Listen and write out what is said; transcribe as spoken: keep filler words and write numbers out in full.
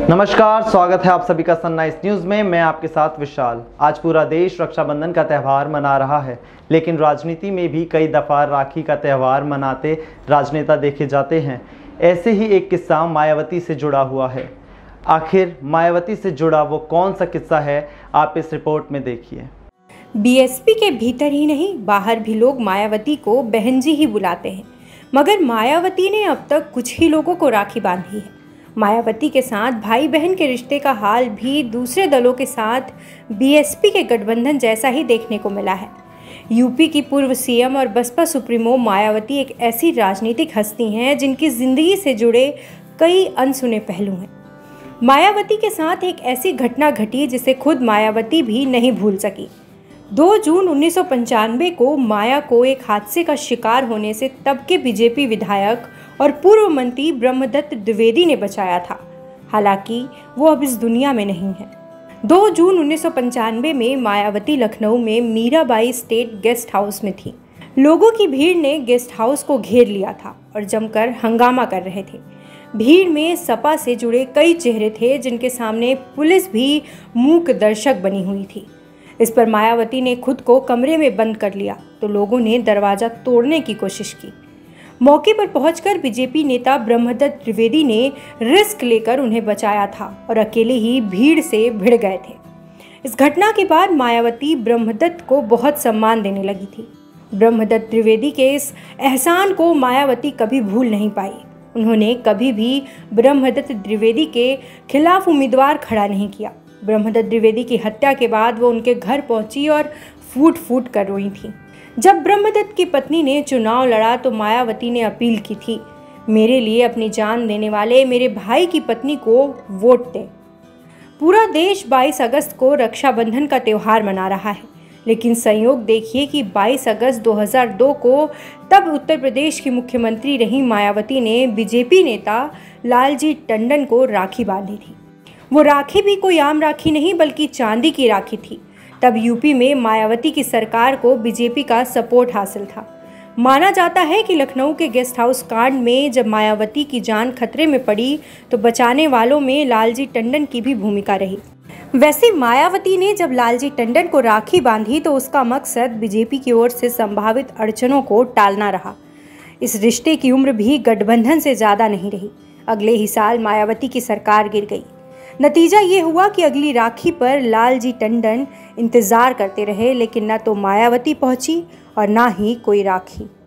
नमस्कार, स्वागत है आप सभी का सनराइज न्यूज़ में। मैं आपके साथ विशाल। आज पूरा देश रक्षाबंधन का त्यौहार मना रहा है, लेकिन राजनीति में भी कई दफ़ा राखी का त्यौहार मनाते राजनेता देखे जाते हैं। ऐसे ही एक किस्सा मायावती से जुड़ा हुआ है। आखिर मायावती से जुड़ा वो कौन सा किस्सा है, आप इस रिपोर्ट में देखिए। बीएसपी के भीतर ही नहीं, बाहर भी लोग मायावती को बहन जी ही बुलाते हैं, मगर मायावती ने अब तक कुछ ही लोगों को राखी बांधी है। मायावती के साथ भाई बहन के रिश्ते का हाल भी दूसरे दलों के साथ बीएसपी के गठबंधन जैसा ही देखने को मिला है। यूपी की पूर्व सीएम और बसपा सुप्रीमो मायावती एक ऐसी राजनीतिक हस्ती हैं जिनकी जिंदगी से जुड़े कई अनसुने पहलू हैं। मायावती के साथ एक ऐसी घटना घटी जिसे खुद मायावती भी नहीं भूल सकी। दो जून उन्नीस सौ पंचानवे को माया को एक हादसे का शिकार होने से तब के बीजेपी विधायक और पूर्व मंत्री ब्रह्मदत्त द्विवेदी ने बचाया था। हालांकि वो अब इस दुनिया में नहीं है। दो जून उन्नीस सौ पंचानवे में मायावती लखनऊ में मीराबाई स्टेट गेस्ट हाउस में थी। लोगों की भीड़ ने गेस्ट हाउस को घेर लिया था और जमकर हंगामा कर रहे थे। भीड़ में सपा से जुड़े कई चेहरे थे जिनके सामने पुलिस भी मूक दर्शक बनी हुई थी। इस पर मायावती ने खुद को कमरे में बंद कर लिया तो लोगों ने दरवाज़ा तोड़ने की कोशिश की। मौके पर पहुंचकर बीजेपी नेता ब्रह्मदत्त द्विवेदी ने रिस्क लेकर उन्हें बचाया था और अकेले ही भीड़ से भिड़ गए थे। इस घटना के बाद मायावती ब्रह्मदत्त को बहुत सम्मान देने लगी थी। ब्रह्मदत्त द्विवेदी के इस एहसान को मायावती कभी भूल नहीं पाई। उन्होंने कभी भी ब्रह्मदत्त द्विवेदी के खिलाफ उम्मीदवार खड़ा नहीं किया। ब्रह्मदत्त द्विवेदी की हत्या के बाद वो उनके घर पहुंची और फूट फूट कर रोई थी। जब ब्रह्मदत्त की पत्नी ने चुनाव लड़ा तो मायावती ने अपील की थी, मेरे लिए अपनी जान देने वाले मेरे भाई की पत्नी को वोट दें। पूरा देश बाईस अगस्त को रक्षाबंधन का त्यौहार मना रहा है, लेकिन संयोग देखिए कि बाईस अगस्त दो हज़ार दो को तब उत्तर प्रदेश की मुख्यमंत्री रही मायावती ने बीजेपी नेता लालजी टंडन को राखी बांधी थी। वो राखी भी कोई आम राखी नहीं बल्कि चांदी की राखी थी। तब यूपी में मायावती की सरकार को बीजेपी का सपोर्ट हासिल था। माना जाता है कि लखनऊ के गेस्ट हाउस कांड में जब मायावती की जान खतरे में पड़ी तो बचाने वालों में लालजी टंडन की भी भूमिका रही। वैसे मायावती ने जब लालजी टंडन को राखी बांधी तो उसका मकसद बीजेपी की ओर से संभावित अड़चनों को टालना रहा। इस रिश्ते की उम्र भी गठबंधन से ज़्यादा नहीं रही। अगले ही साल मायावती की सरकार गिर गई। नतीजा ये हुआ कि अगली राखी पर लालजी टंडन इंतजार करते रहे, लेकिन न तो मायावती पहुंची और ना ही कोई राखी।